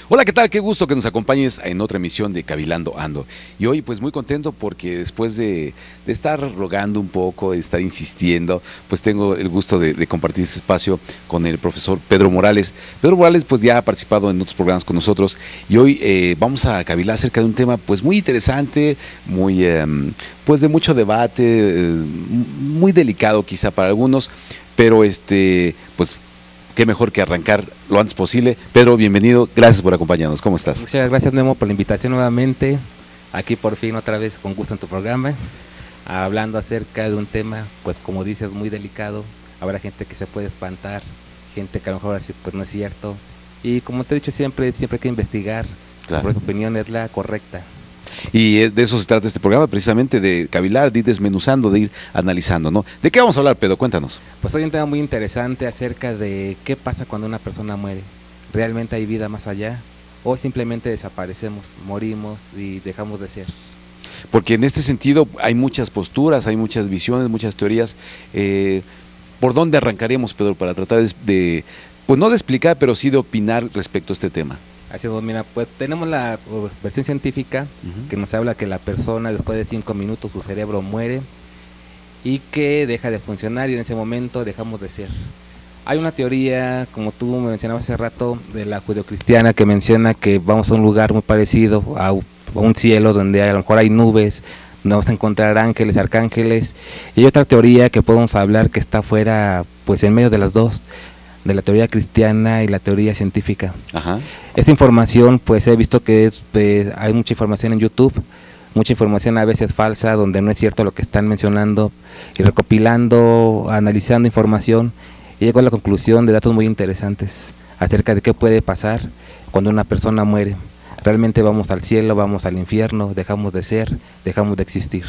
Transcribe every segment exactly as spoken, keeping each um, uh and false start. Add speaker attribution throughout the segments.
Speaker 1: Hola, ¿qué tal? Qué gusto que nos acompañes en otra emisión de Cavilando Ando. Y hoy pues muy contento porque después de, de estar rogando un poco, de estar insistiendo, pues tengo el gusto de, de compartir este espacio con el profesor Pedro Morales. Pedro Morales pues ya ha participado en otros programas con nosotros y hoy eh, vamos a cavilar acerca de un tema pues muy interesante, muy eh, pues de mucho debate, eh, muy delicado quizá para algunos, pero este pues qué mejor que arrancar lo antes posible. Pedro, bienvenido, gracias por acompañarnos, ¿cómo estás?
Speaker 2: Muchas gracias, Memo, por la invitación nuevamente, aquí por fin otra vez con gusto en tu programa, hablando acerca de un tema, pues como dices, muy delicado. Habrá gente que se puede espantar, gente que a lo mejor así, pues no es cierto, y como te he dicho siempre, siempre hay que investigar, claro, porque tu opinión es la correcta.
Speaker 1: Y de eso se trata este programa, precisamente de cavilar, de ir desmenuzando, de ir analizando, ¿no? ¿De qué vamos a hablar, Pedro? Cuéntanos.
Speaker 2: Pues hoy un tema muy interesante acerca de qué pasa cuando una persona muere. ¿Realmente hay vida más allá? ¿O simplemente desaparecemos, morimos y dejamos de ser?
Speaker 1: Porque en este sentido hay muchas posturas, hay muchas visiones, muchas teorías. Eh, ¿Por dónde arrancaremos, Pedro, para tratar de, pues no de explicar, pero sí de opinar respecto a este tema?
Speaker 2: Así es, mira, pues tenemos la versión científica, uh-huh, que nos habla que la persona después de cinco minutos su cerebro muere y que deja de funcionar y en ese momento dejamos de ser. Hay una teoría, como tú me mencionabas hace rato, de la judeocristiana que menciona que vamos a un lugar muy parecido a, a un cielo donde a lo mejor hay nubes, donde vamos a encontrar ángeles, arcángeles, y hay otra teoría que podemos hablar que está fuera, pues en medio de las dos, de la teoría cristiana y la teoría científica. Ajá. Esta información, pues he visto que es, pues, hay mucha información en YouTube, mucha información a veces falsa, donde no es cierto lo que están mencionando, y recopilando, analizando información, y llego a la conclusión de datos muy interesantes acerca de qué puede pasar cuando una persona muere. Realmente vamos al cielo, vamos al infierno, dejamos de ser, dejamos de existir.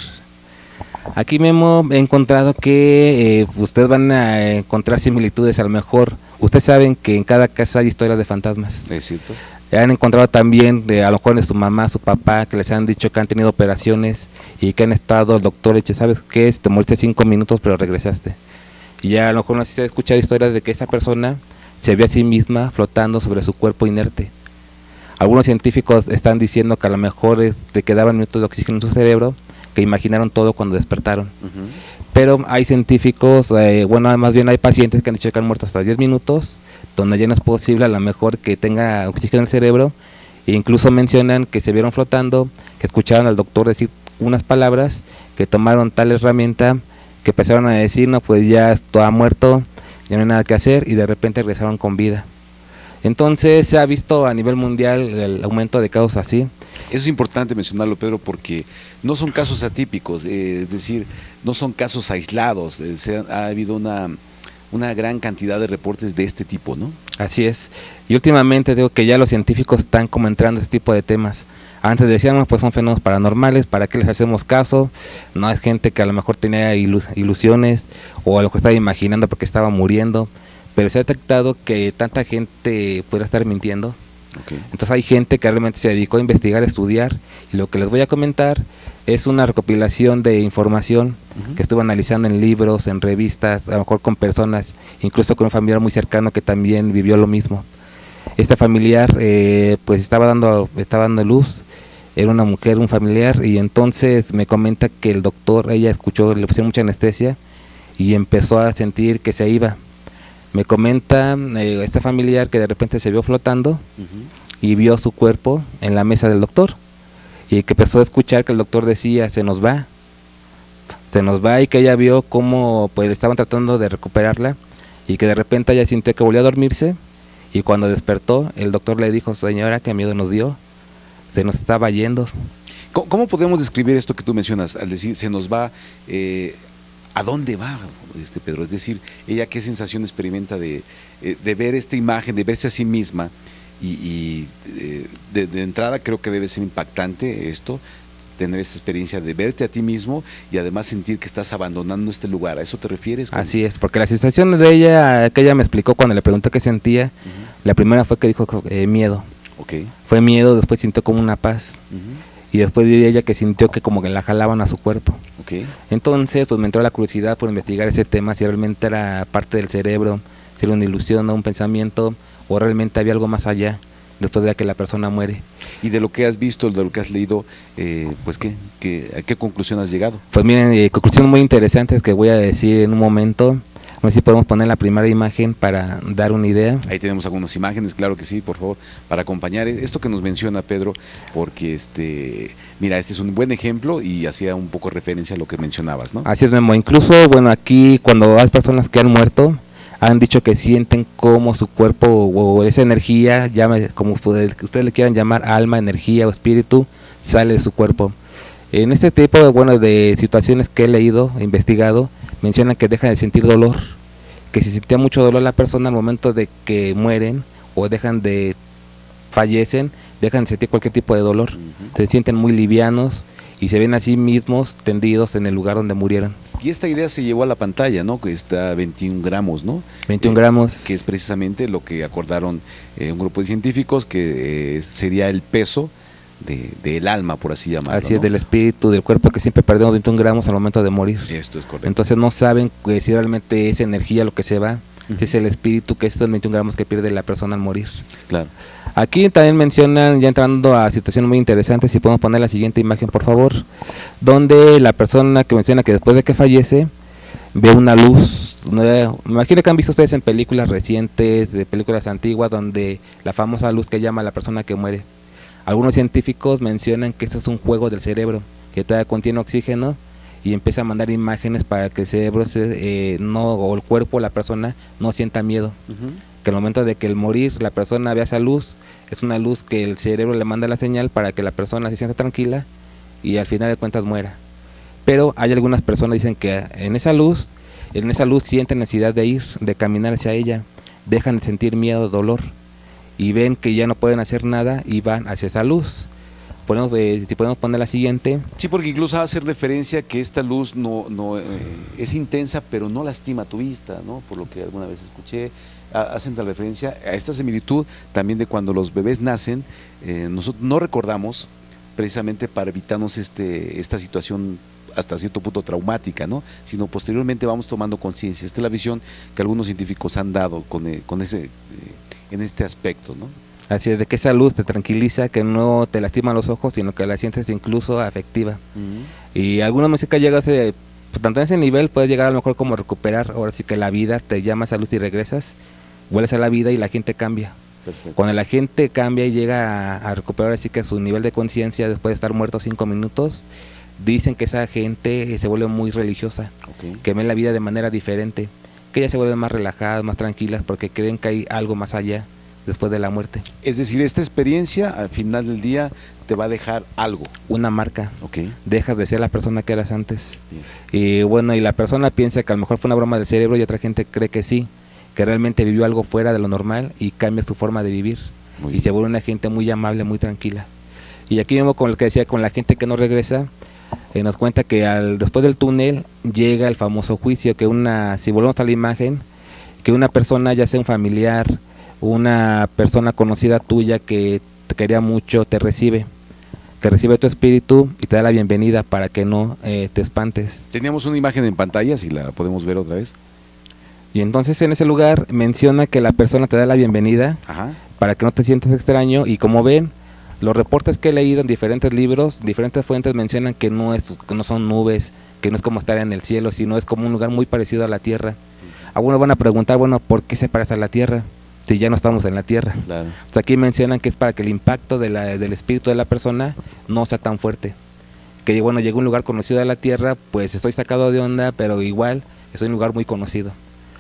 Speaker 2: Aquí Memo, he encontrado que eh, ustedes van a encontrar similitudes. A lo mejor ustedes saben que en cada casa hay historias de fantasmas.
Speaker 1: Es cierto.
Speaker 2: Han encontrado también eh, a lo mejor de su mamá, su papá, que les han dicho que han tenido operaciones y que han estado, el doctor le dice, ¿sabes qué? Te moriste cinco minutos pero regresaste. Y ya a lo mejor no sé si se ha escuchado historias de que esa persona se vio a sí misma flotando sobre su cuerpo inerte. Algunos científicos están diciendo que a lo mejor es, te quedaban minutos de oxígeno en su cerebro, que imaginaron todo cuando despertaron. Uh-huh. Pero hay científicos, eh, bueno, más bien hay pacientes que han dicho que han muerto hasta diez minutos, donde ya no es posible a lo mejor que tenga oxígeno en el cerebro, e incluso mencionan que se vieron flotando, que escucharon al doctor decir unas palabras, que tomaron tal herramienta, que empezaron a decir, no, pues ya esto ha muerto, ya no hay nada que hacer, y de repente regresaron con vida. Entonces se ha visto a nivel mundial el aumento de casos así.
Speaker 1: Eso es importante mencionarlo, Pedro, porque no son casos atípicos, eh, es decir, no son casos aislados, eh, se ha, ha habido una, una gran cantidad de reportes de este tipo, ¿no?
Speaker 2: Así es, y últimamente digo que ya los científicos están como entrando a este tipo de temas. Antes decíamos, pues son fenómenos paranormales, ¿para qué les hacemos caso? No es gente que a lo mejor tenía ilus ilusiones o a lo mejor estaba imaginando porque estaba muriendo, pero se ha detectado que tanta gente pudiera estar mintiendo. Okay. Entonces hay gente que realmente se dedicó a investigar, a estudiar, y lo que les voy a comentar es una recopilación de información uh-huh, que estuve analizando en libros, en revistas, a lo mejor con personas, incluso con un familiar muy cercano que también vivió lo mismo. Esta familiar eh, pues estaba dando, estaba dando luz, era una mujer, un familiar, y entonces me comenta que el doctor, ella escuchó, le pusieron mucha anestesia y empezó a sentir que se iba. Me comenta eh, este familiar que de repente se vio flotando uh-huh, y vio su cuerpo en la mesa del doctor, y que empezó a escuchar que el doctor decía, se nos va, se nos va, y que ella vio cómo pues estaban tratando de recuperarla, y que de repente ella sintió que volvió a dormirse, y cuando despertó el doctor le dijo, señora, qué miedo nos dio, se nos estaba yendo.
Speaker 1: ¿Cómo, cómo podemos describir esto que tú mencionas al decir se nos va? Eh, ¿A dónde va, este Pedro? Es decir, ella qué sensación experimenta de, de ver esta imagen, de verse a sí misma, y, y de, de entrada creo que debe ser impactante esto, tener esta experiencia de verte a ti mismo y además sentir que estás abandonando este lugar. ¿A eso te refieres? ¿Cómo?
Speaker 2: Así es, porque la sensación de ella, que ella me explicó cuando le pregunté qué sentía, uh-huh, la primera fue que dijo eh, miedo. Okay. Fue miedo, después sintió como una paz. Uh-huh. Y después de ella que sintió que como que la jalaban a su cuerpo. Okay. Entonces pues me entró la curiosidad por investigar ese tema, si realmente era parte del cerebro, si era una ilusión o un pensamiento, o realmente había algo más allá. después de que la persona muere.
Speaker 1: Y de lo que has visto, de lo que has leído, eh, pues ¿qué, qué, ¿a qué conclusión has llegado?
Speaker 2: Pues miren, eh, conclusiones muy interesantes que voy a decir en un momento. No sé si podemos poner la primera imagen para dar una idea.
Speaker 1: Ahí tenemos algunas imágenes, claro que sí, por favor, para acompañar esto que nos menciona Pedro, porque este, mira, este es un buen ejemplo y hacía un poco referencia a lo que mencionabas, ¿no?
Speaker 2: Así es, Memo. Incluso, bueno, aquí cuando hay personas que han muerto, han dicho que sienten como su cuerpo o esa energía, llame, como ustedes le quieran llamar, alma, energía o espíritu, sale de su cuerpo. En este tipo de, bueno, de situaciones que he leído, e investigado, mencionan que dejan de sentir dolor, que si sentía mucho dolor la persona al momento de que mueren o dejan de fallecen, dejan de sentir cualquier tipo de dolor, uh-huh. Se sienten muy livianos y se ven a sí mismos tendidos en el lugar donde murieron.
Speaker 1: Y esta idea se llevó a la pantalla, ¿no? Que está veintiún gramos, ¿no?
Speaker 2: veintiún gramos.
Speaker 1: Que es precisamente lo que acordaron eh, un grupo de científicos, que eh, sería el peso de, del alma, por así llamarlo.
Speaker 2: Así es,
Speaker 1: ¿no?
Speaker 2: del espíritu, del cuerpo, que siempre perdemos veintiún gramos al momento de morir.
Speaker 1: Esto es correcto.
Speaker 2: Entonces no saben que si realmente es energía lo que se va, uh-huh. Si es el espíritu, que estos veintiún gramos que pierde la persona al morir.
Speaker 1: Claro.
Speaker 2: Aquí también mencionan, ya entrando a situaciones muy interesantes, si podemos poner la siguiente imagen, por favor, donde la persona que menciona que después de que fallece, ve una luz. Me imagino que han visto ustedes en películas recientes, de películas antiguas, donde la famosa luz que llama a la persona que muere. Algunos científicos mencionan que esto es un juego del cerebro, que todavía contiene oxígeno y empieza a mandar imágenes para que el cerebro se, eh, no, o el cuerpo, la persona, no sienta miedo. Uh-huh. Que al momento de que el morir la persona vea esa luz, es una luz que el cerebro le manda la señal para que la persona se sienta tranquila y al final de cuentas muera. Pero hay algunas personas que dicen que en esa luz, en esa luz sienten necesidad de ir, de caminar hacia ella, dejan de sentir miedo, dolor, y ven que ya no pueden hacer nada y van hacia esa luz. Podemos, eh, si podemos poner la siguiente.
Speaker 1: Sí, porque incluso hace referencia que esta luz no, no eh, es intensa, pero no lastima tu vista, ¿no? Por lo que alguna vez escuché, hacen la referencia a esta similitud también de cuando los bebés nacen, eh, nosotros no recordamos precisamente para evitarnos este, esta situación hasta cierto punto traumática, ¿no? Sino posteriormente vamos tomando conciencia. Esta es la visión que algunos científicos han dado con, eh, con ese, eh, en este aspecto, ¿no?
Speaker 2: Así es, de que esa luz te tranquiliza, que no te lastima los ojos, sino que la sientes incluso afectiva. Uh-huh. Y alguna música llega a ese, tanto en ese nivel, puedes llegar a lo mejor como recuperar, ahora sí que la vida, te llama esa luz y regresas, vuelves a la vida y la gente cambia. Perfecto. Cuando la gente cambia y llega a, a recuperar así que su nivel de conciencia después de estar muerto cinco minutos, dicen que esa gente se vuelve muy religiosa, okay. Que ven la vida de manera diferente, que ya se vuelven más relajadas, más tranquilas, porque creen que hay algo más allá después de la muerte.
Speaker 1: Es decir, esta experiencia al final del día te va a dejar algo.
Speaker 2: Una marca.
Speaker 1: Okay.
Speaker 2: Dejas de ser la persona que eras antes. Bien. Y bueno, y la persona piensa que a lo mejor fue una broma del cerebro y otra gente cree que sí, que realmente vivió algo fuera de lo normal y cambia su forma de vivir. Muy y bien. Se vuelve una gente muy amable, muy tranquila. Y aquí mismo con lo que decía, con la gente que no regresa, eh, nos cuenta que al, después del túnel llega el famoso juicio, que una, si volvemos a la imagen, que una persona, ya sea un familiar, una persona conocida tuya que te quería mucho, te recibe, que recibe tu espíritu y te da la bienvenida para que no eh, te espantes.
Speaker 1: Teníamos una imagen en pantalla, si la podemos ver otra vez.
Speaker 2: Y entonces en ese lugar menciona que la persona te da la bienvenida. Ajá. Para que no te sientas extraño, y como ven, los reportes que he leído en diferentes libros, diferentes fuentes mencionan que no, es, que no son nubes, que no es como estar en el cielo, sino es como un lugar muy parecido a la tierra. Algunos van a preguntar, bueno, ¿por qué se parece a la tierra? Si ya no estamos en la tierra. Claro. O sea, aquí mencionan que es para que el impacto de la, del espíritu de la persona no sea tan fuerte. Que bueno, llegó a un lugar conocido de la tierra, pues estoy sacado de onda, pero igual estoy en un lugar muy conocido.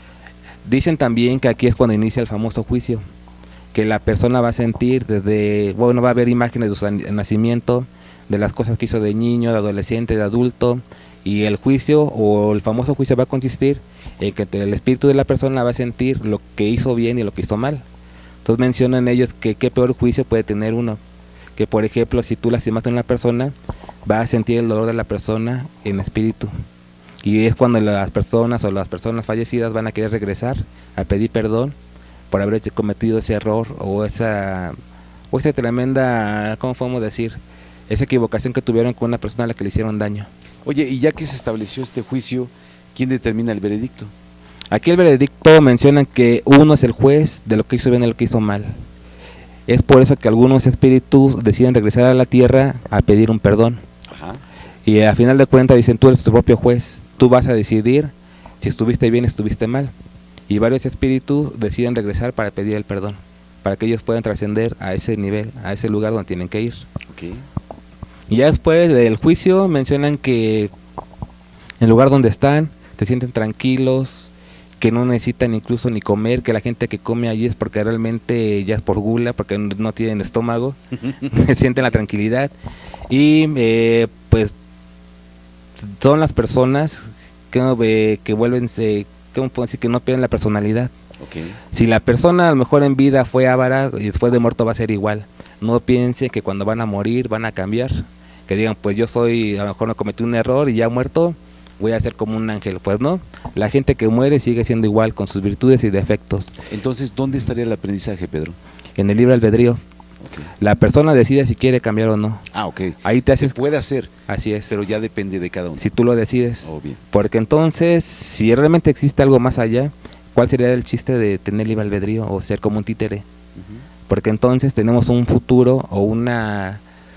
Speaker 2: Dicen también que aquí es cuando inicia el famoso juicio, que la persona va a sentir desde, bueno, va a ver imágenes de su nacimiento, de las cosas que hizo de niño, de adolescente, de adulto, y el juicio o el famoso juicio va a consistir en que el espíritu de la persona va a sentir lo que hizo bien y lo que hizo mal. Entonces mencionan ellos que qué peor juicio puede tener uno, que por ejemplo si tú lastimaste a una persona, va a sentir el dolor de la persona en espíritu, y es cuando las personas o las personas fallecidas van a querer regresar a pedir perdón por haber cometido ese error o esa, o esa tremenda, ¿cómo podemos decir?, esa equivocación que tuvieron con una persona a la que le hicieron daño.
Speaker 1: Oye, y ya que se estableció este juicio, ¿quién determina el veredicto?
Speaker 2: Aquí el veredicto mencionan que uno es el juez de lo que hizo bien y lo que hizo mal. Es por eso que algunos espíritus deciden regresar a la tierra a pedir un perdón.
Speaker 1: Ajá.
Speaker 2: Y a final de cuentas dicen, tú eres tu propio juez, tú vas a decidir si estuviste bien o estuviste mal. Y varios espíritus deciden regresar para pedir el perdón, para que ellos puedan trascender a ese nivel, a ese lugar donde tienen que ir.
Speaker 1: Okay.
Speaker 2: Y ya después del juicio mencionan que en el lugar donde están se sienten tranquilos, que no necesitan incluso ni comer, que la gente que come allí es porque realmente ya es por gula, porque no tienen estómago, sienten la tranquilidad. Y eh, pues son las personas que, eh, que vuelven, eh, ¿cómo puedo decir? Que no pierden la personalidad.
Speaker 1: Okay.
Speaker 2: Si la persona a lo mejor en vida fue avara y después de muerto va a ser igual. No piensen que cuando van a morir van a cambiar, que digan pues yo soy, a lo mejor no cometí un error y ya muerto voy a ser como un ángel. Pues no, la gente que muere sigue siendo igual con sus virtudes y defectos.
Speaker 1: Entonces, ¿dónde estaría el aprendizaje, Pedro?
Speaker 2: En el libre albedrío. Okay. La persona decide si quiere cambiar o no.
Speaker 1: Ah, ok.
Speaker 2: Ahí te haces...
Speaker 1: Se puede hacer.
Speaker 2: Así es.
Speaker 1: Pero ya depende de cada uno.
Speaker 2: Si tú lo decides.
Speaker 1: Oh, bien.
Speaker 2: Porque entonces, si realmente existe algo más allá, ¿cuál sería el chiste de tener libre albedrío o ser como un títere? Uh-huh. Porque entonces tenemos un futuro o una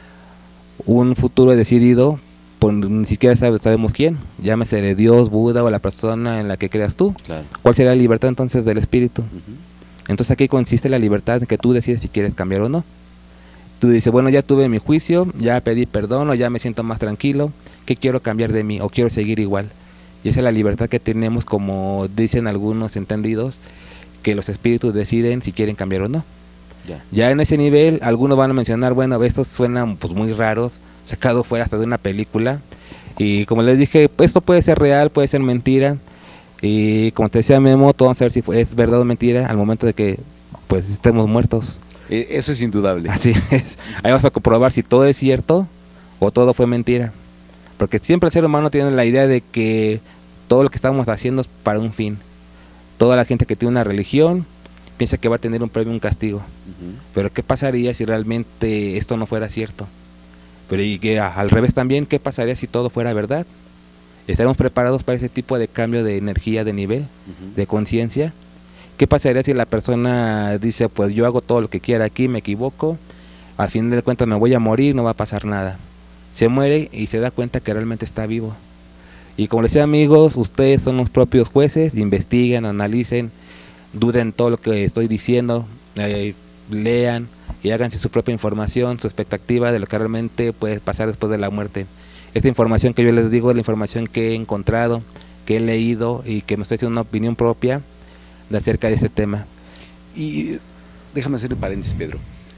Speaker 2: un futuro decidido por ni siquiera sabe, sabemos quién. Llámese de Dios, Buda o la persona en la que creas tú.
Speaker 1: Claro.
Speaker 2: ¿Cuál sería la libertad entonces del espíritu?
Speaker 1: Uh-huh.
Speaker 2: Entonces aquí consiste la libertad en que tú decides si quieres cambiar o no. Tú dices, bueno, ya tuve mi juicio, ya pedí perdón o ya me siento más tranquilo, ¿qué quiero cambiar de mí o quiero seguir igual? Y esa es la libertad que tenemos, como dicen algunos entendidos, que los espíritus deciden si quieren cambiar o no. Ya, ya en ese nivel, algunos van a mencionar, bueno, estos suenan pues muy raros, sacados fuera hasta de una película. Y como les dije, pues, esto puede ser real, puede ser mentira. Y como te decía Memo, todo vamos a ver si es verdad o mentira al momento de que pues estemos muertos.
Speaker 1: Eh, eso es indudable.
Speaker 2: Así es. Ahí vas a comprobar si todo es cierto o todo fue mentira. Porque siempre el ser humano tiene la idea de que todo lo que estamos haciendo es para un fin. Toda la gente que tiene una religión piensa que va a tener un premio, un castigo. Uh-huh. Pero ¿qué pasaría si realmente esto no fuera cierto? Pero y que al revés también, ¿qué pasaría si todo fuera verdad? ¿Estaremos preparados para ese tipo de cambio de energía, de nivel, uh-huh. de conciencia? ¿Qué pasaría si la persona dice, pues yo hago todo lo que quiera aquí, me equivoco, al final de cuentas me voy a morir, no va a pasar nada? Se muere y se da cuenta que realmente está vivo. Y como les decía, amigos, ustedes son los propios jueces, investiguen, analicen, duden todo lo que estoy diciendo, eh, lean y háganse su propia información, su expectativa de lo que realmente puede pasar después de la muerte. Esta información que yo les digo es la información que he encontrado, que he leído y que me estoy haciendo una opinión propia de acerca de ese tema.
Speaker 1: Y déjame hacer un paréntesis, Pedro.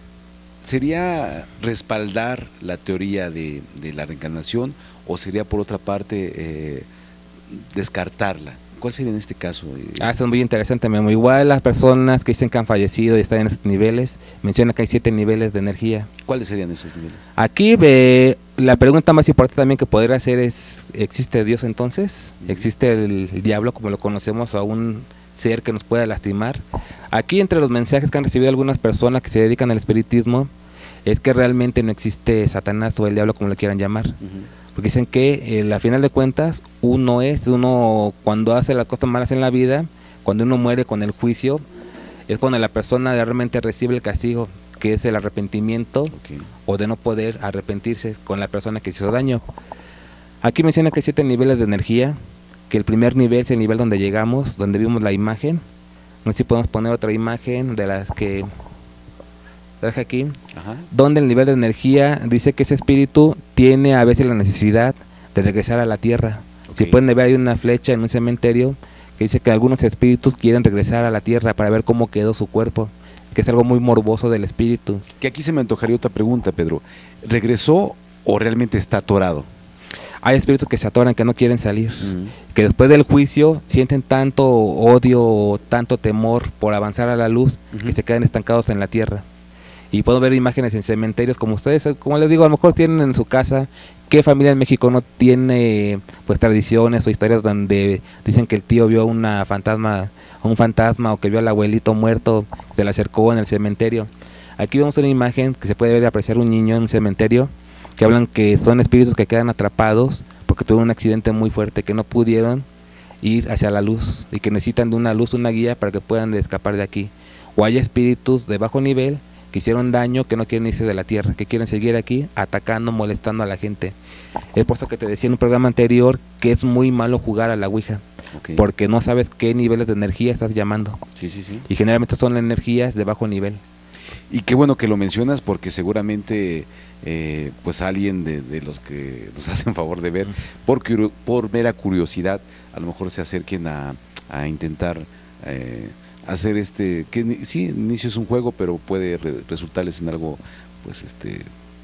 Speaker 1: ¿Sería respaldar la teoría de, de la reencarnación o sería por otra parte eh, descartarla? ¿Cuál sería en este caso?
Speaker 2: Ah, eso es muy interesante, Memo. Igual las personas que dicen que han fallecido y están en estos niveles, mencionan que hay siete niveles de energía.
Speaker 1: ¿Cuáles serían esos niveles?
Speaker 2: Aquí eh, la pregunta más importante también que podría hacer es, ¿existe Dios entonces? Uh-huh. ¿Existe el, el diablo como lo conocemos o un ser que nos pueda lastimar? Aquí entre los mensajes que han recibido algunas personas que se dedican al espiritismo es que realmente no existe Satanás o el diablo como lo quieran llamar. Uh-huh. Porque dicen que eh, a final de cuentas uno es, uno cuando hace las cosas malas en la vida, cuando uno muere con el juicio, es cuando la persona realmente recibe el castigo, que es el arrepentimiento, okay, o de no poder arrepentirse con la persona que hizo daño. Aquí menciona que hay siete niveles de energía, que el primer nivel es el nivel donde llegamos, donde vimos la imagen. No sé si podemos poner otra imagen de las que traje aquí. Ajá. Donde el nivel de energía dice que ese espíritu tiene a veces la necesidad de regresar a la tierra. Okay. Si pueden ver, hay una flecha en un cementerio que dice que algunos espíritus quieren regresar a la tierra para ver cómo quedó su cuerpo, que es algo muy morboso del espíritu.
Speaker 1: Que aquí se me antojaría otra pregunta, Pedro. ¿Regresó o realmente está atorado?
Speaker 2: Hay espíritus que se atoran, que no quieren salir, uh-huh, que después del juicio sienten tanto odio o tanto temor por avanzar a la luz, uh-huh, que se quedan estancados en la tierra. Y puedo ver imágenes en cementerios como ustedes, como les digo, a lo mejor tienen en su casa. ¿Qué familia en México no tiene pues tradiciones o historias donde dicen que el tío vio una fantasma, un fantasma o que vio al abuelito muerto, se le acercó en el cementerio? Aquí vemos una imagen que se puede ver y apreciar un niño en un cementerio, que hablan que son espíritus que quedan atrapados porque tuvieron un accidente muy fuerte, que no pudieron ir hacia la luz y que necesitan de una luz, una guía para que puedan escapar de aquí. O hay espíritus de bajo nivel que hicieron daño, que no quieren irse de la Tierra, que quieren seguir aquí atacando, molestando a la gente. Es por eso que te decía en un programa anterior que es muy malo jugar a la Ouija, okay, porque no sabes qué niveles de energía estás llamando.
Speaker 1: Sí, sí, sí.
Speaker 2: Y generalmente son energías de bajo nivel.
Speaker 1: Y qué bueno que lo mencionas, porque seguramente eh, pues alguien de, de los que nos hacen favor de ver, por, por mera curiosidad, a lo mejor se acerquen a, a intentar eh, hacer este, que sí, inicio es un juego, pero puede re, resultarles en algo pues este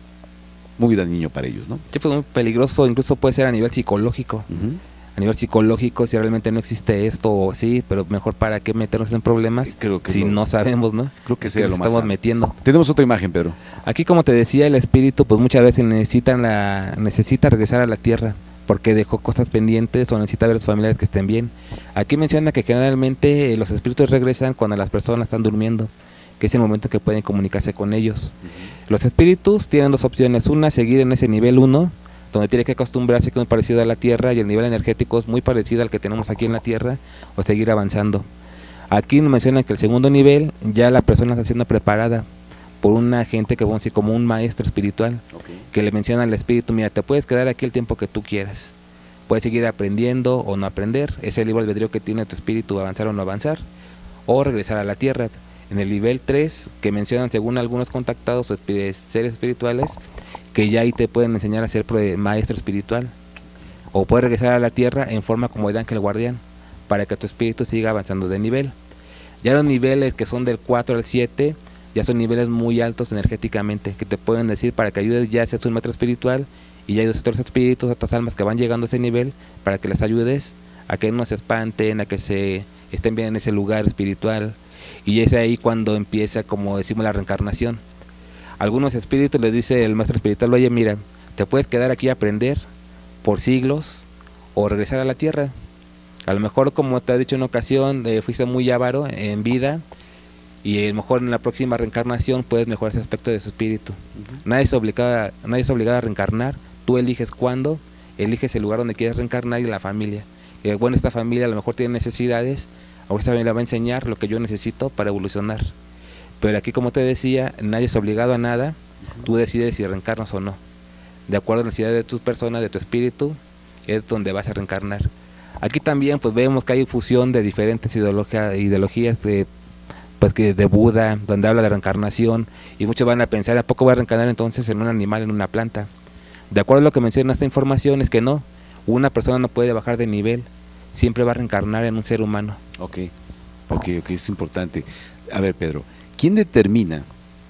Speaker 1: muy dañino para ellos, ¿no?
Speaker 2: Sí, pues muy peligroso, incluso puede ser a nivel psicológico. Uh-huh. A nivel psicológico, si realmente no existe esto, o sí, pero mejor para qué meternos en problemas.
Speaker 1: Creo que
Speaker 2: si
Speaker 1: lo,
Speaker 2: no sabemos, ¿no?
Speaker 1: Creo que sería
Speaker 2: que
Speaker 1: lo
Speaker 2: estamos
Speaker 1: más
Speaker 2: metiendo.
Speaker 1: Tenemos otra imagen, Pedro.
Speaker 2: Aquí, como te decía, el espíritu, pues muchas veces necesitan la, necesita regresar a la tierra, porque dejó cosas pendientes o necesita ver a los familiares que estén bien. Aquí menciona que generalmente eh, los espíritus regresan cuando las personas están durmiendo, que es el momento en que pueden comunicarse con ellos. Uh-huh. Los espíritus tienen dos opciones: una, seguir en ese nivel uno, donde tiene que acostumbrarse, que es muy parecido a la Tierra, y el nivel energético es muy parecido al que tenemos aquí en la Tierra, o seguir avanzando. Aquí nos mencionan que el segundo nivel, ya la persona está siendo preparada por una gente que vamos a decir como un maestro espiritual, okay, que le menciona al espíritu: mira, te puedes quedar aquí el tiempo que tú quieras, puedes seguir aprendiendo o no aprender, es el libre albedrío que tiene tu espíritu, avanzar o no avanzar, o regresar a la Tierra. En el nivel tres, que mencionan según algunos contactados o seres espirituales, que ya ahí te pueden enseñar a ser maestro espiritual, o puedes regresar a la Tierra en forma como de ángel guardián, para que tu espíritu siga avanzando de nivel. Ya los niveles que son del cuatro al siete, ya son niveles muy altos energéticamente, que te pueden decir para que ayudes ya a ser un maestro espiritual, y ya hay otros espíritus, otras almas que van llegando a ese nivel, para que les ayudes a que no se espanten, a que se estén bien en ese lugar espiritual, y es ahí cuando empieza, como decimos, la reencarnación. Algunos espíritus les dice el maestro espiritual: oye, mira, te puedes quedar aquí a aprender por siglos o regresar a la Tierra. A lo mejor, como te he dicho en ocasión, eh, fuiste muy avaro en vida, y a lo mejor en la próxima reencarnación puedes mejorar ese aspecto de su espíritu. Uh-huh. Nadie es obligado, nadie es obligado a reencarnar, tú eliges cuándo, eliges el lugar donde quieres reencarnar y la familia. Eh, bueno, esta familia a lo mejor tiene necesidades, ahora esta familia va a enseñar lo que yo necesito para evolucionar. Pero aquí, como te decía, nadie es obligado a nada, uh-huh, tú decides si reencarnas o no. De acuerdo a la necesidad de tus personas, de tu espíritu, es donde vas a reencarnar. Aquí también pues vemos que hay fusión de diferentes ideología, ideologías de, pues, que de Buda, donde habla de reencarnación, y muchos van a pensar: ¿a poco voy a reencarnar entonces en un animal, en una planta? De acuerdo a lo que menciona esta información, es que no, una persona no puede bajar de nivel, siempre va a reencarnar en un ser humano.
Speaker 1: Ok, ok, ok, es importante. A ver, Pedro, ¿quién determina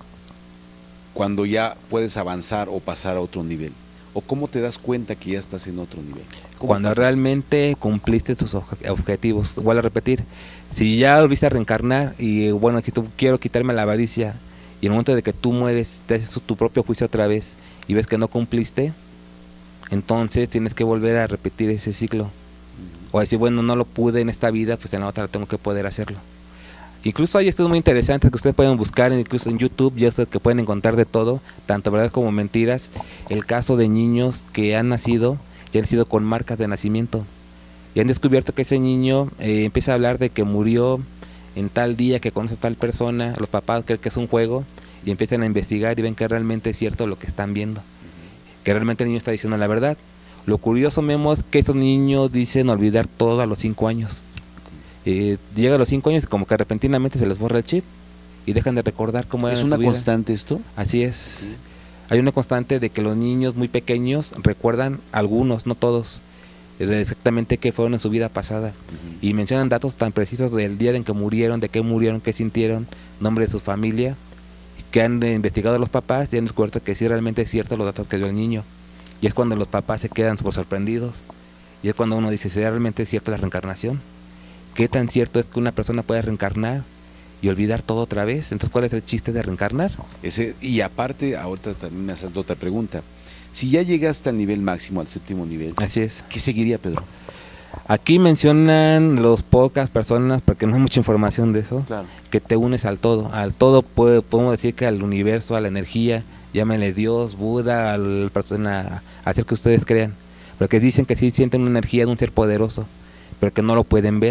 Speaker 1: cuando ya puedes avanzar o pasar a otro nivel? ¿O cómo te das cuenta que ya estás en otro nivel?
Speaker 2: Cuando pasas? Realmente cumpliste tus objetivos. Vuelvo a repetir, si ya volviste a reencarnar y bueno, aquí tú, quiero quitarme la avaricia, y en el momento de que tú mueres, te haces tu propio juicio otra vez y ves que no cumpliste, entonces tienes que volver a repetir ese ciclo. O decir, bueno, no lo pude en esta vida, pues en la otra tengo que poder hacerlo. Incluso hay estudios muy interesantes que ustedes pueden buscar, incluso en YouTube, ya ustedes que pueden encontrar de todo, tanto verdad como mentiras. El caso de niños que han nacido, ya han nacido con marcas de nacimiento, y han descubierto que ese niño eh, empieza a hablar de que murió en tal día, que conoce a tal persona. Los papás creen que es un juego y empiezan a investigar y ven que realmente es cierto lo que están viendo, que realmente el niño está diciendo la verdad. Lo curioso, Memo, es que esos niños dicen olvidar todo a los cinco años. Eh, llega a los cinco años y como que repentinamente se les borra el chip y dejan de recordar cómo era.
Speaker 1: ¿Es una constante esto?
Speaker 2: Así es. Sí. Hay una constante de que los niños muy pequeños recuerdan, algunos, no todos, exactamente qué fueron en su vida pasada. Uh-huh. Y mencionan datos tan precisos del día en que murieron, de qué murieron, qué sintieron, nombre de su familia, que han investigado a los papás y han descubierto que sí realmente es cierto los datos que dio el niño. Y es cuando los papás se quedan por sorprendidos. Y es cuando uno dice, ¿será realmente cierto la reencarnación? ¿Qué tan cierto es que una persona puede reencarnar y olvidar todo otra vez? Entonces, ¿cuál es el chiste de reencarnar?
Speaker 1: Ese, y aparte, ahorita también me haces otra pregunta. Si ya llegaste al nivel máximo, al séptimo nivel,
Speaker 2: así es,
Speaker 1: ¿qué seguiría, Pedro?
Speaker 2: Aquí mencionan los pocas personas, porque no hay mucha información de eso,
Speaker 1: claro,
Speaker 2: que te unes al todo. Al todo puede, podemos decir que al universo, a la energía, llámenle Dios, Buda, a la persona, a hacer que ustedes crean. Porque dicen que sí sienten una energía de un ser poderoso, pero que no lo pueden ver,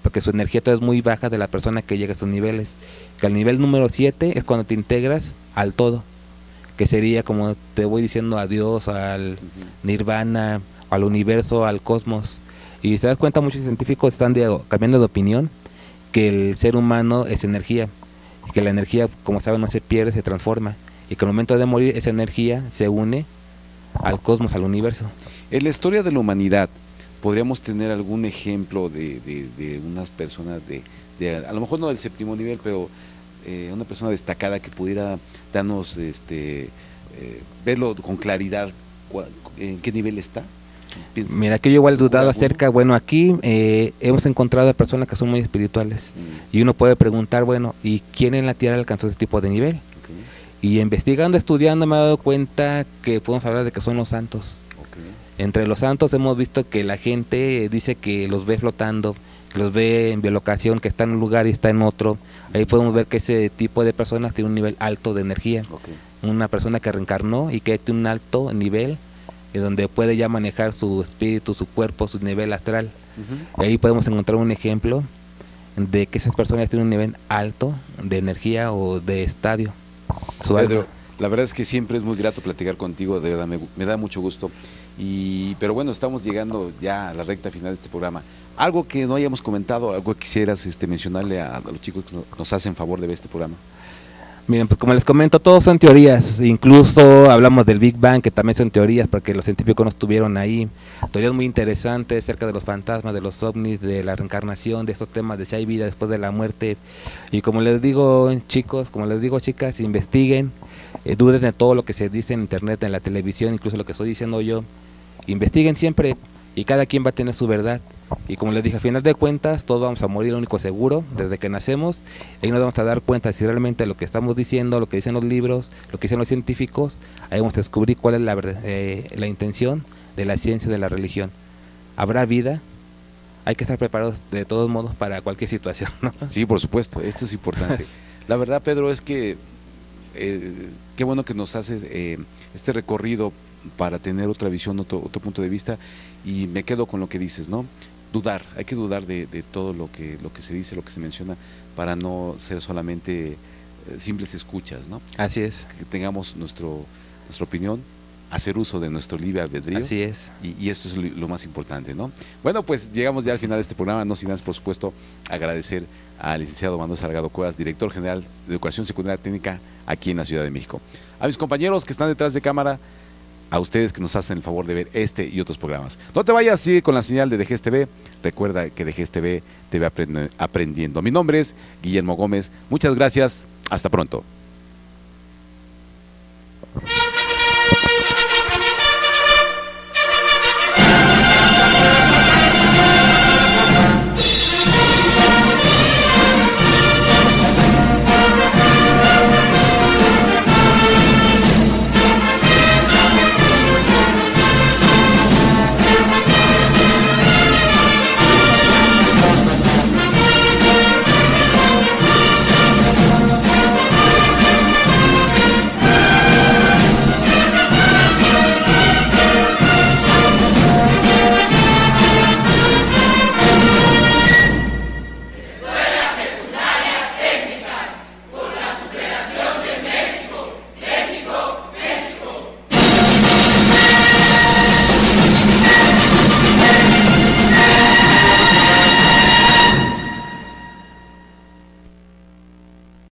Speaker 2: porque su energía todavía es muy baja de la persona que llega a esos niveles. Que el nivel número siete es cuando te integras al todo, que sería como te voy diciendo a Dios, al nirvana, al universo, al cosmos. Y se das cuenta, muchos científicos están de, cambiando de opinión, que el ser humano es energía, y que la energía, como saben, no se pierde, se transforma, y que al momento de morir esa energía se une al cosmos, al universo.
Speaker 1: En la historia de la humanidad, ¿podríamos tener algún ejemplo de, de, de unas personas, de, de, a lo mejor no del séptimo nivel, pero eh, una persona destacada que pudiera darnos, este, eh, verlo con claridad, cuál, en qué nivel está? Pienso.
Speaker 2: Mira, que yo igual he dudado acerca, bueno, aquí eh, hemos encontrado a personas que son muy espirituales, mm. y uno puede preguntar, bueno, ¿y quién en la Tierra alcanzó ese tipo de nivel? Okay. Y investigando, estudiando, me he dado cuenta que podemos hablar de que son los santos. Okay. Entre los santos hemos visto que la gente dice que los ve flotando, que los ve en bilocación, que está en un lugar y está en otro. Ahí podemos ver que ese tipo de personas tiene un nivel alto de energía. Okay. Una persona que reencarnó y que tiene un alto nivel, donde puede ya manejar su espíritu, su cuerpo, su nivel astral. Uh-huh. Ahí podemos encontrar un ejemplo de que esas personas tienen un nivel alto de energía o de estadio. Su
Speaker 1: Pedro,
Speaker 2: alma.
Speaker 1: La verdad es que siempre es muy grato platicar contigo, de verdad me, me da mucho gusto. Y, pero bueno, estamos llegando ya a la recta final de este programa. Algo que no hayamos comentado, algo que quisieras este, mencionarle a, a los chicos que nos hacen favor de ver este programa.
Speaker 2: Miren, pues como les comento, todos son teorías, incluso hablamos del Big Bang, que también son teorías, porque los científicos no estuvieron ahí. Teorías muy interesantes acerca de los fantasmas, de los ovnis, de la reencarnación, de esos temas de si hay vida después de la muerte. Y como les digo, chicos, como les digo, chicas, investiguen, eh, duden de todo lo que se dice en internet, en la televisión, incluso lo que estoy diciendo yo. Investiguen siempre, y cada quien va a tener su verdad. Y como les dije, a final de cuentas, todos vamos a morir, lo único seguro, desde que nacemos, y nos vamos a dar cuenta si realmente lo que estamos diciendo, lo que dicen los libros, lo que dicen los científicos, ahí vamos a descubrir cuál es la, eh, la intención de la ciencia, de la religión. ¿Habrá vida? Hay que estar preparados de todos modos para cualquier situación, ¿no?
Speaker 1: Sí, por supuesto, esto es importante. La verdad, Pedro, es que eh, qué bueno que nos haces eh, este recorrido para tener otra visión, otro, otro punto de vista, y me quedo con lo que dices, ¿no? Dudar, hay que dudar de, de todo lo que, lo que se dice, lo que se menciona, para no ser solamente eh, simples escuchas, ¿no?
Speaker 2: Así es.
Speaker 1: Que tengamos nuestro, nuestra opinión, hacer uso de nuestro libre albedrío.
Speaker 2: Así es.
Speaker 1: Y, y esto es lo, lo más importante, ¿no? Bueno, pues llegamos ya al final de este programa, no sin antes, por supuesto, agradecer al licenciado Manuel Salgado Cuevas, director general de Educación Secundaria Técnica aquí en la Ciudad de México. A mis compañeros que están detrás de cámara, a ustedes que nos hacen el favor de ver este y otros programas. No te vayas, sigue con la señal de D G S T V. Recuerda que D G S T V te ve aprendiendo. Mi nombre es Guillermo Gómez. Muchas gracias. Hasta pronto.